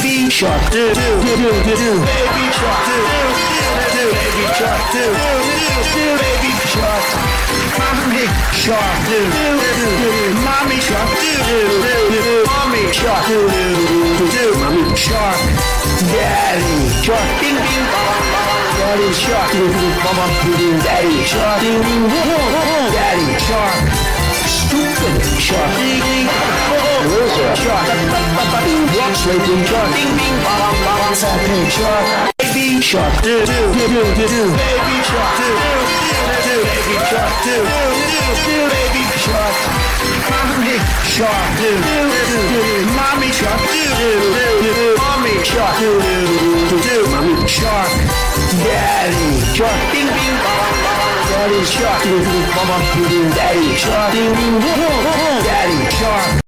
baby shark, do baby shark, do baby shark, do baby shark, mommy shark, do mommy shark, do mommy shark, do mommy shark, daddy shark, ding ding bong bong, daddy shark, daddy shark, ding ding bong, daddy shark, stupid shark, ding ding bong, shark, walk sleeping shark, ding ding bong bong, sapping shark, baby shark, do baby shark, do baby shark, do baby shark, mommy shark, do mommy shark, do mommy shark, do mommy shark, daddy shark, ding ding bong bong, daddy shark, daddy shark, ding ding bong, daddy shark.